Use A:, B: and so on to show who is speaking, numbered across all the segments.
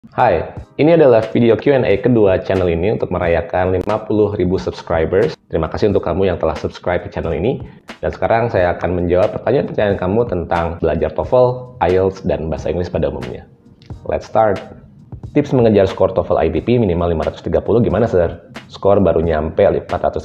A: Hai, ini adalah video Q&A kedua channel ini untuk merayakan 50.000 subscribers. Terima kasih untuk kamu yang telah subscribe ke channel ini. Dan sekarang saya akan menjawab pertanyaan-pertanyaan kamu tentang belajar TOEFL, IELTS, dan bahasa Inggris pada umumnya. Let's start. Tips mengejar skor TOEFL ITP minimal 530 gimana, Sir? Skor baru nyampe 450.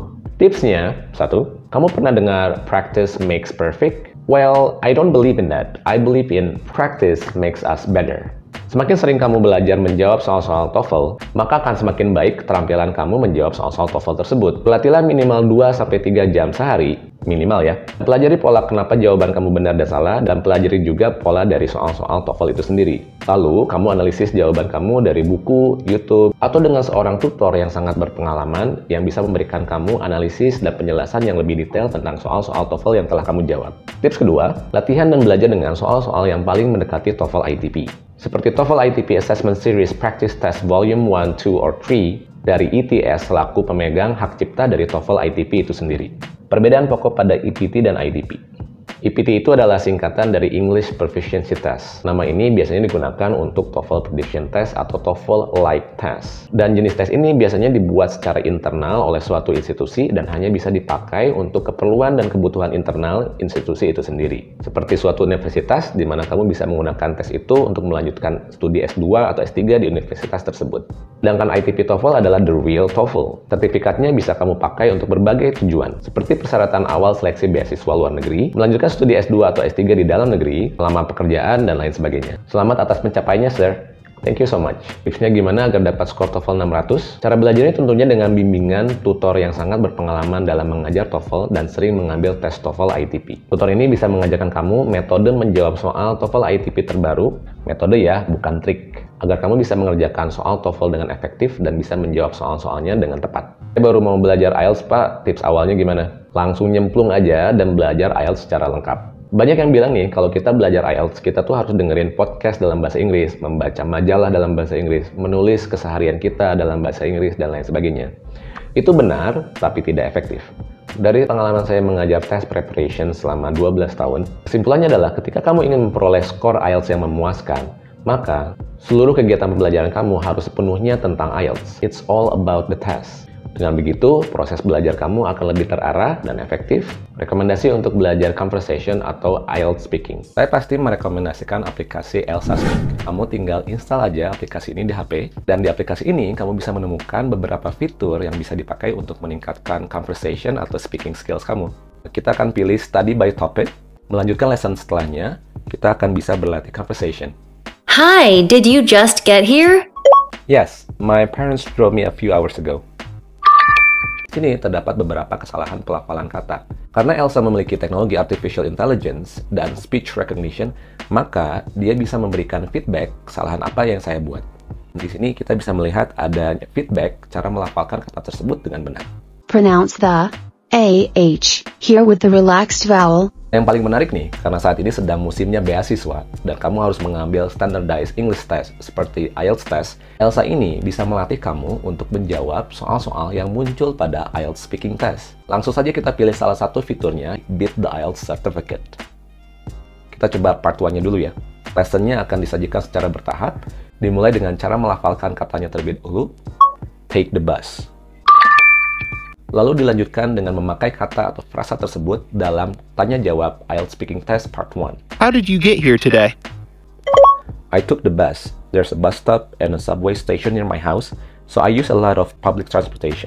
A: Tipsnya, 1. Kamu pernah dengar practice makes perfect? Well, I don't believe in that. I believe in practice makes us better. Semakin sering kamu belajar menjawab soal-soal TOEFL, maka akan semakin baik keterampilan kamu menjawab soal-soal TOEFL tersebut. Pelatihan minimal 2-3 jam sehari, minimal ya. Pelajari pola kenapa jawaban kamu benar dan salah, dan pelajari juga pola dari soal-soal TOEFL itu sendiri. Lalu, kamu analisis jawaban kamu dari buku, YouTube, atau dengan seorang tutor yang sangat berpengalaman yang bisa memberikan kamu analisis dan penjelasan yang lebih detail tentang soal-soal TOEFL yang telah kamu jawab. Tips kedua, latihan dan belajar dengan soal-soal yang paling mendekati TOEFL ITP. Seperti TOEFL ITP Assessment Series Practice Test Volume 1, 2, or 3 dari ETS selaku pemegang hak cipta dari TOEFL ITP itu sendiri. Perbedaan pokok pada EPT dan IDP. EPT itu adalah singkatan dari English Proficiency Test. Nama ini biasanya digunakan untuk TOEFL Prediction Test atau TOEFL Like Test. Dan jenis tes ini biasanya dibuat secara internal oleh suatu institusi dan hanya bisa dipakai untuk keperluan dan kebutuhan internal institusi itu sendiri. Seperti suatu universitas di mana kamu bisa menggunakan tes itu untuk melanjutkan studi S2 atau S3 di universitas tersebut. Sedangkan ITP TOEFL adalah the real TOEFL. Sertifikatnya bisa kamu pakai untuk berbagai tujuan, seperti persyaratan awal seleksi beasiswa luar negeri, melanjutkan studi S2 atau S3 di dalam negeri, pelamar pekerjaan, dan lain sebagainya. Selamat atas pencapaiannya, Sir. Thank you so much. Tipsnya gimana agar dapat skor TOEFL 600? Cara belajarnya tentunya dengan bimbingan tutor yang sangat berpengalaman dalam mengajar TOEFL dan sering mengambil tes TOEFL ITP. Tutor ini bisa mengajarkan kamu metode menjawab soal TOEFL ITP terbaru, metode ya, bukan trik, agar kamu bisa mengerjakan soal TOEFL dengan efektif dan bisa menjawab soal-soalnya dengan tepat. Saya baru mau belajar IELTS, Pak. Tips awalnya gimana? Langsung nyemplung aja dan belajar IELTS secara lengkap. Banyak yang bilang nih, kalau kita belajar IELTS, kita tuh harus dengerin podcast dalam bahasa Inggris, membaca majalah dalam bahasa Inggris, menulis keseharian kita dalam bahasa Inggris, dan lain sebagainya. Itu benar, tapi tidak efektif. Dari pengalaman saya mengajar test preparation selama 12 tahun, kesimpulannya adalah ketika kamu ingin memperoleh skor IELTS yang memuaskan, maka seluruh kegiatan pembelajaran kamu harus sepenuhnya tentang IELTS. It's all about the test. Dengan begitu, proses belajar kamu akan lebih terarah dan efektif. Rekomendasi untuk belajar conversation atau IELTS speaking. Saya pasti merekomendasikan aplikasi Elsa Speak. Kamu tinggal install aja aplikasi ini di HP. Dan di aplikasi ini, kamu bisa menemukan beberapa fitur yang bisa dipakai untuk meningkatkan conversation atau speaking skills kamu. Kita akan pilih study by topic. Melanjutkan lesson setelahnya, kita akan bisa berlatih conversation.
B: Hi, did you just get here?
A: Yes, my parents drove me a few hours ago. Di sini terdapat beberapa kesalahan pelafalan kata. Karena Elsa memiliki teknologi artificial intelligence dan speech recognition, maka dia bisa memberikan feedback kesalahan apa yang saya buat. Di sini kita bisa melihat adanya feedback cara melafalkan kata tersebut dengan benar.
B: Pronounce the AH here with the relaxed vowel.
A: Yang paling menarik nih, karena saat ini sedang musimnya beasiswa dan kamu harus mengambil standardized English test seperti IELTS test, Elsa ini bisa melatih kamu untuk menjawab soal-soal yang muncul pada IELTS speaking test. Langsung saja kita pilih salah satu fiturnya, Beat the IELTS Certificate. Kita coba part 1-nya dulu ya. Lessonnya akan disajikan secara bertahap, dimulai dengan cara melafalkan katanya terlebih dahulu, take the bus. Lalu dilanjutkan dengan memakai kata atau frasa tersebut dalam tanya jawab IELTS Speaking Test Part 1.
C: How did you get here today?
A: I took the bus. There's a bus stop and a subway station near my house, so I use a lot of public transportation.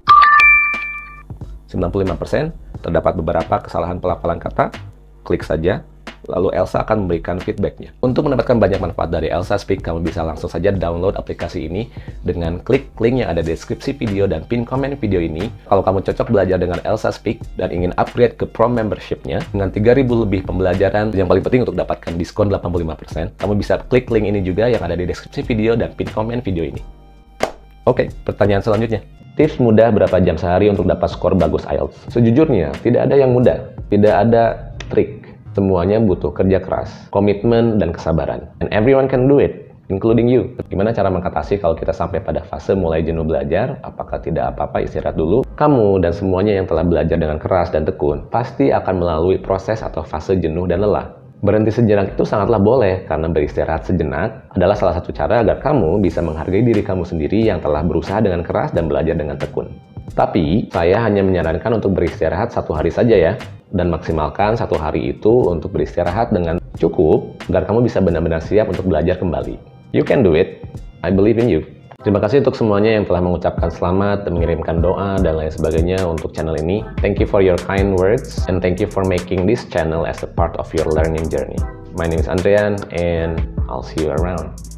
A: 95%, terdapat beberapa kesalahan pelafalan kata. Klik saja, lalu Elsa akan memberikan feedbacknya. Untuk mendapatkan banyak manfaat dari Elsa Speak, kamu bisa langsung saja download aplikasi ini dengan klik link yang ada di deskripsi video dan pin komen video ini. Kalau kamu cocok belajar dengan Elsa Speak dan ingin upgrade ke Pro membership-nya dengan 3.000 lebih pembelajaran, yang paling penting untuk dapatkan diskon 85%, kamu bisa klik link ini juga yang ada di deskripsi video dan pin komen video ini. Oke, pertanyaan selanjutnya. Tips mudah berapa jam sehari untuk dapat skor bagus IELTS? Sejujurnya, tidak ada yang mudah. Tidak ada trik. Semuanya butuh kerja keras, komitmen, dan kesabaran. And everyone can do it, including you. Gimana cara mengatasi kalau kita sampai pada fase mulai jenuh belajar? Apakah tidak apa-apa istirahat dulu? Kamu dan semuanya yang telah belajar dengan keras dan tekun pasti akan melalui proses atau fase jenuh dan lelah. Berhenti sejenak itu sangatlah boleh, karena beristirahat sejenak adalah salah satu cara agar kamu bisa menghargai diri kamu sendiri yang telah berusaha dengan keras dan belajar dengan tekun. Tapi, saya hanya menyarankan untuk beristirahat 1 hari saja ya, dan maksimalkan 1 hari itu untuk beristirahat dengan cukup, agar kamu bisa benar-benar siap untuk belajar kembali. You can do it. I believe in you. Terima kasih untuk semuanya yang telah mengucapkan selamat dan mengirimkan doa dan lain sebagainya untuk channel ini. Thank you for your kind words and thank you for making this channel as a part of your learning journey. My name is Andrian and I'll see you around.